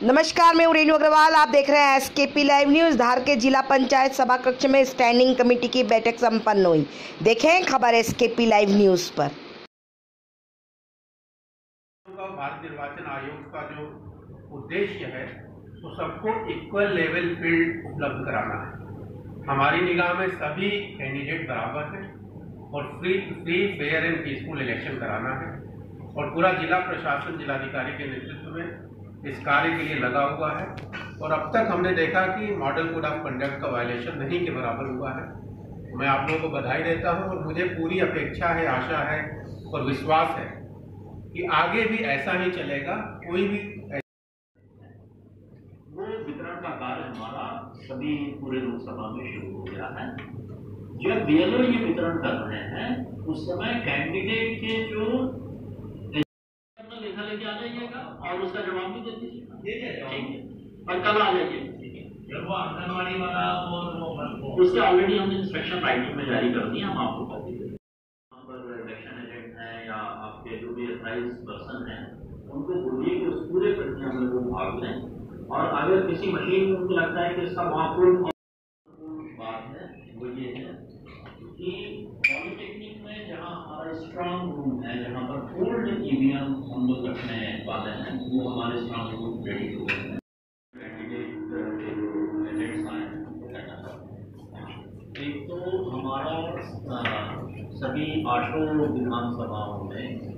नमस्कार, मैं रेणु अग्रवाल। आप देख रहे हैं एसकेपी लाइव न्यूज। धार के जिला पंचायत सभा कक्ष में स्टैंडिंग कमेटी की बैठक संपन्न हुई। देखें खबर एसकेपी लाइव न्यूज पर। भारतीय निर्वाचन आयोग का जो उद्देश्य है वो सबको इक्वल लेवल फील्ड उपलब्ध कराना है। हमारी निगाह में सभी कैंडिडेट बराबर हैं और free fair and peaceful election कराना है और पूरा जिला प्रशासन जिलाधिकारी के नेतृत्व में इस कार्य के लिए लगा हुआ है। और अब तक हमने देखा कि मॉडल कोड ऑफ कंडक्ट का वायलेशन नहीं के बराबर हुआ है। मैं आप लोगों को बधाई देता हूं और मुझे पूरी अपेक्षा है, आशा है और विश्वास है कि आगे भी ऐसा ही चलेगा। कोई भी वो वितरण का कार्य हमारा सभी पूरे लोकसभा में शुरू हो गया है। जब बीएलओ ये वितरण कर रहे हैं उस समय कैंडिडेट के जो लेखा लेके आ जाइएगा और उसका जवाब भी दे दीजिएगा। ठीक है, और कल आ जाइए। जब वो आंगनबाड़ी वाला उसके ऑलरेडी हमने इंस्ट्रक्शन राइटिंग में जारी कर दिया, हम आपको कर देंगे। वहाँ पर इलेक्शन एजेंट हैं या आपके जो भी अथॉराइज्ड पर्सन हैं उनको बोलिए कि उस पूरे प्रक्रिया में वो भाग लें। और अगर किसी मशीन में उनको लगता है कि इसका महत्वपूर्ण बात है वो ये है कि पॉलिटेक्निक में जहाँ हमारा स्ट्रांग रूम है, जहाँ पर ओल्ड ईवीएम हम लोग रखने वाले हैं, वो हमारे स्ट्रांग रूम रेडी हो गए हैं। एक तो हमारा सभी 8 विधानसभाओं में